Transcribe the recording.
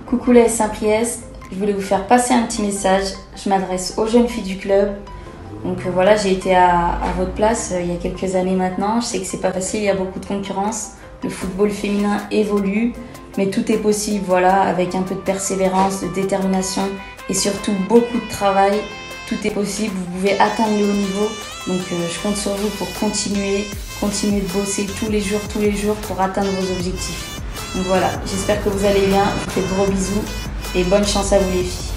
Coucou la Saint-Priest, je voulais vous faire passer un petit message. Je m'adresse aux jeunes filles du club. Donc voilà, j'ai été à votre place il y a quelques années maintenant. Je sais que c'est pas facile, il y a beaucoup de concurrence. Le football féminin évolue, mais tout est possible, voilà, avec un peu de persévérance, de détermination et surtout beaucoup de travail. Tout est possible, vous pouvez atteindre le haut niveau. Donc je compte sur vous pour continuer de bosser tous les jours pour atteindre vos objectifs. Donc voilà, j'espère que vous allez bien, je vous fais de gros bisous et bonne chance à vous les filles.